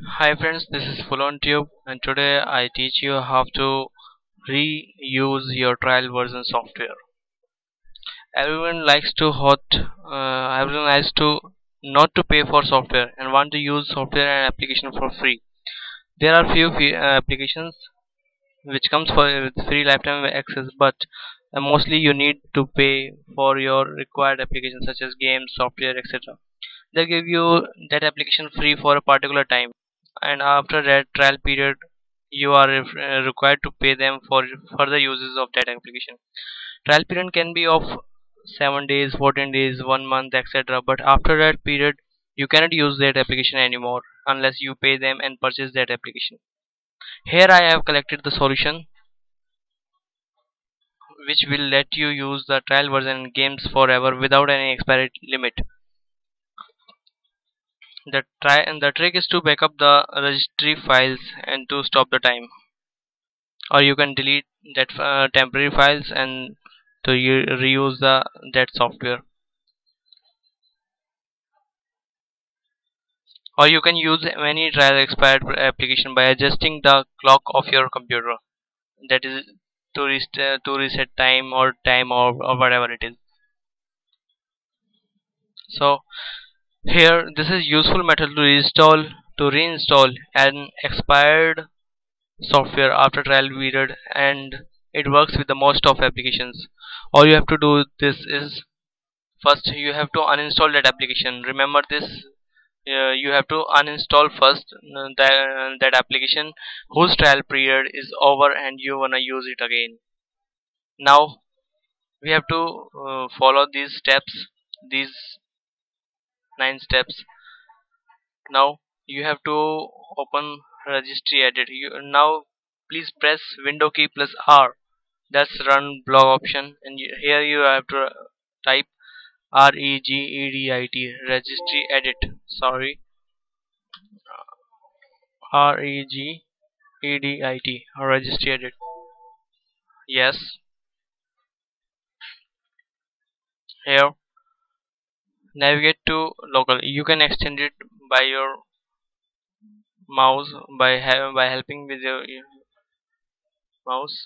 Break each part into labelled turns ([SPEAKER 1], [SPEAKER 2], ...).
[SPEAKER 1] Hi friends, this is Full on Tube, and today I teach you how to reuse your trial version software. Everyone likes to everyone likes to not to pay for software and want to use software and application for free. There are few applications which comes for with free lifetime access, but mostly you need to pay for your required applications such as games, software, etc. They give you that application free for a particular time, and after that trial period you are required to pay them for further uses of that application. Trial period can be of 7 days, 14 days, 1 month, etc. But after that period you cannot use that application anymore unless you pay them and purchase that application. Here I have collected the solution which will let you use the trial version games forever without any expiry limit. The trick is to back up the registry files and to stop the time, or you can delete that temporary files and to reuse that software, or you can use any trial expired application by adjusting the clock of your computer, that is to reset time or whatever it is. So here this is useful method to reinstall an expired software after trial period, and it works with the most of applications. All you have to do this is, first you have to uninstall that application. Remember this, you have to uninstall first that application whose trial period is over and you wanna use it again. Now we have to follow these 9 steps. Now you have to open registry edit. Now please press window key plus R, that's run blog option, and here you have to type regedit registry edit, sorry, regedit registry edit. Yes, here navigate to local. You can extend it by your mouse by helping with your mouse.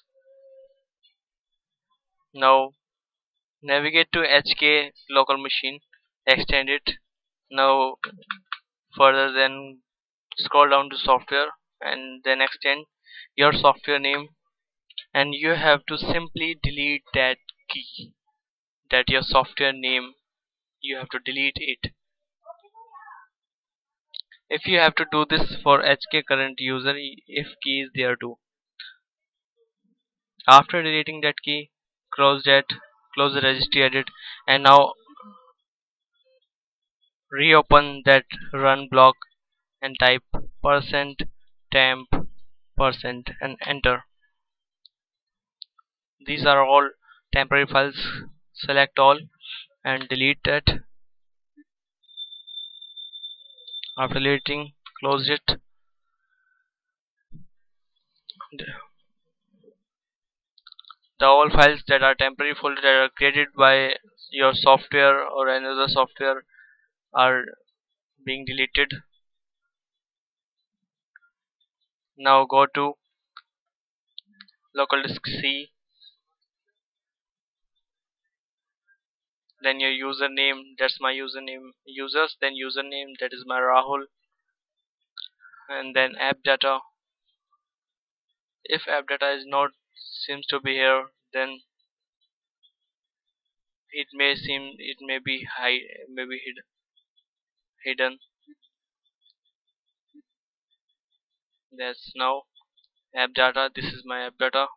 [SPEAKER 1] Now navigate to HK local machine, extend it. Now further, then scroll down to software and then extend your software name, and you have to simply delete that key, that your software name, you have to delete it. If you have to do this for HK current user, if key is there too. After deleting that key, close the registry edit, and now reopen that run block and type %temp percent and enter. These are all temporary files. Select all and delete that. After deleting, close it. The all files that are temporary folder that are created by your software or another software are being deleted. Now go to local disk C, then your username, that's my username, users, then username, that is my Rahul, and then app data. If app data is not seems to be here, then it may be hidden. That's now app data, this is my app data.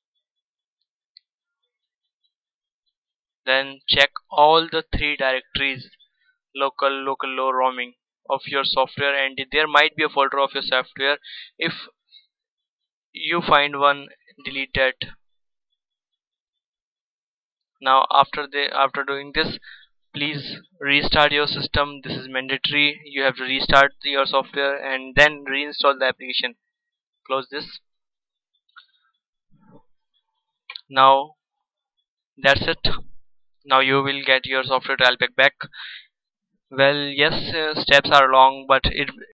[SPEAKER 1] Then check all the 3 directories, local, low, roaming, of your software, and there might be a folder of your software. If you find one, delete that. Now after doing this, please restart your system. This is mandatory. You have to restart your software and then reinstall the application. Close this. Now that's it. Now you will get your software trial pack back. Well, yes, steps are long, but